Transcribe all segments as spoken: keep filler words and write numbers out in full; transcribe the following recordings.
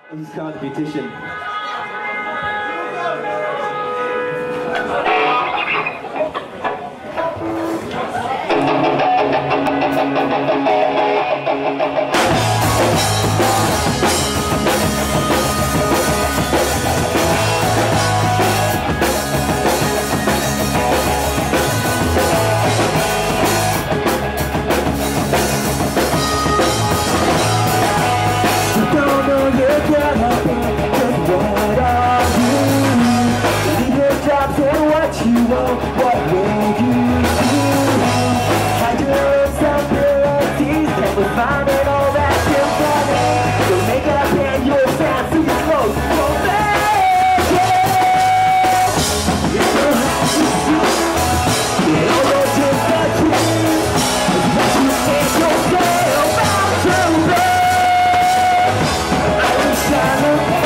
This is called The Petition. What will you do? Hide your self-abilities, can't we find it all that symphony? Your makeup and your fancy clothes will make it. You don't have to see it all goes to the truth. It's what you make yourself out to be. I wish I looked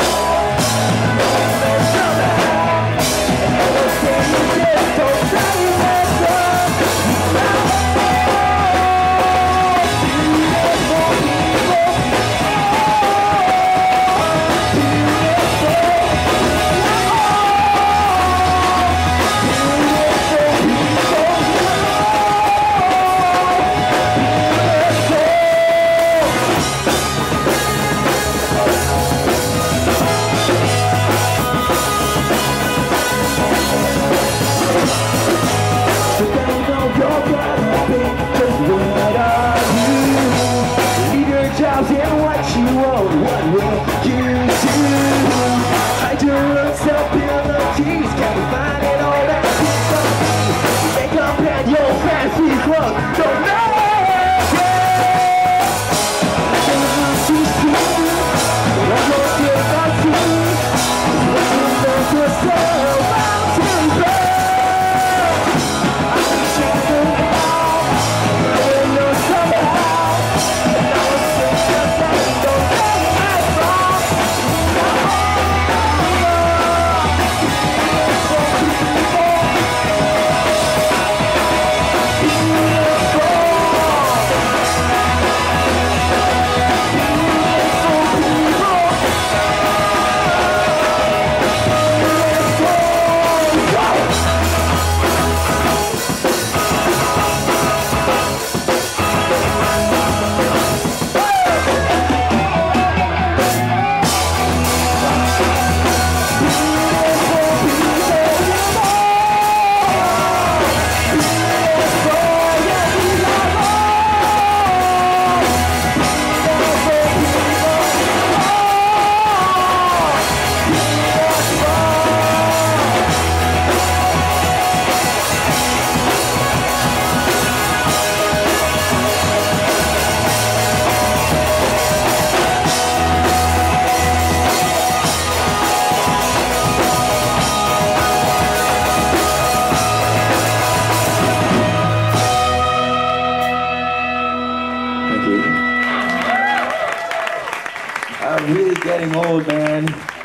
and what you want, what will you do? Hide your self-abilities, can we find it all that you make up and your fancy clothes don't make it. Don't want to see what you're gonna see. What you make yourself out to be. I can check it out, I know somehow. I'm really getting old, man.